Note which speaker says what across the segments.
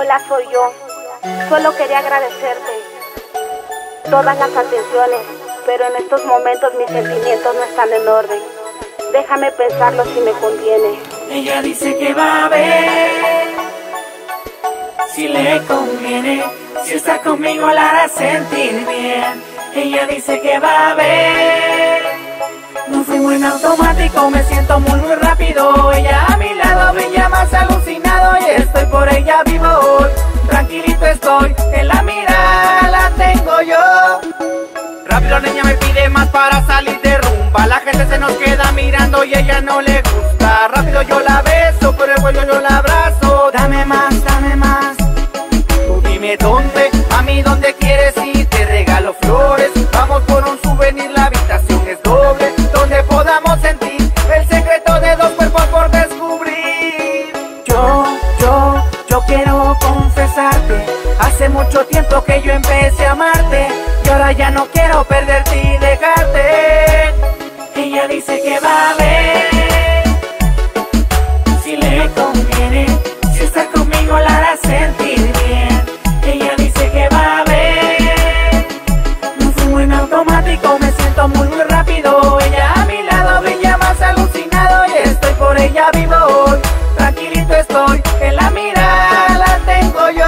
Speaker 1: Hola, soy yo. Solo quería agradecerte todas las atenciones, pero en estos momentos mis sentimientos no están en orden. Déjame pensarlo si me conviene.
Speaker 2: Ella dice que va a ver si le conviene, si está conmigo la hará sentir bien. Ella dice que va a ver. No fuimos en automático, me siento muy rápido. Ella a mi lado brilla más alucinado y estoy por ella vivo hoy. Tranquilito estoy, en la mirada la tengo yo. Rápido niña me pide más para salir de rumba. La gente se nos queda mirando y ella no le gusta. Rápido yo la beso, por el cuello yo la abrazo. Dame más, dame más. Tú dime dónde, a mí dónde quieres ir. Te regalo flores, vamos por un souvenir. La habitación es doble, donde podamos sentir el secreto de dos cuerpos por descubrir. Yo quiero confesarte, hace mucho tiempo que yo empecé a amarte y ahora ya no quiero perderte y dejarte. Ella dice que va a ver si le conviene, si está conmigo la hará sentir bien. Ella dice que va a ver. No fumo en automático, me siento muy rápido. Ella a mi lado brilla más alucinado y estoy por ella vivo hoy. Tranquilito estoy, en la mirada la tengo yo.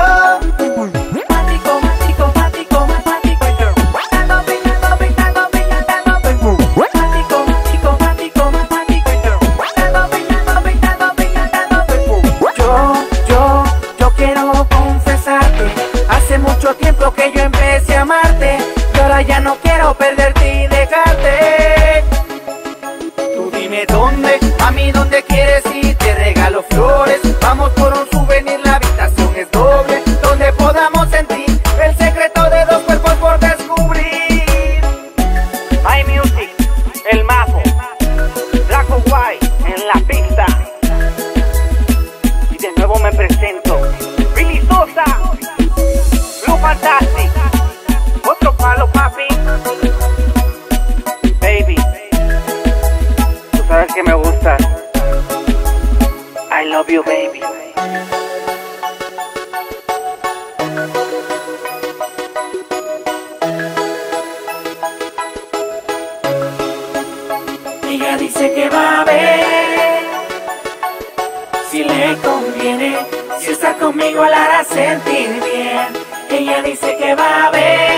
Speaker 2: Yo quiero confesarte, hace mucho tiempo que yo empecé a amarte y ahora ya no quiero perderte y dejarte. Tú dime dónde, a mí dónde quieres ir. Te regalo flores, vamos por un souvenir. La habitación es doble, donde podamos sentir el secreto de dos cuerpos por descubrir. My Music, el Majo, Black or White en la pista. Y de nuevo me presento, Billy Sosa, Blue Fantastic, otro palo papi. Baby, tú sabes que me gustas. I love you, baby. Ella dice que va a ver si le conviene, si está conmigo la hará sentir bien. Ella dice que va a ver.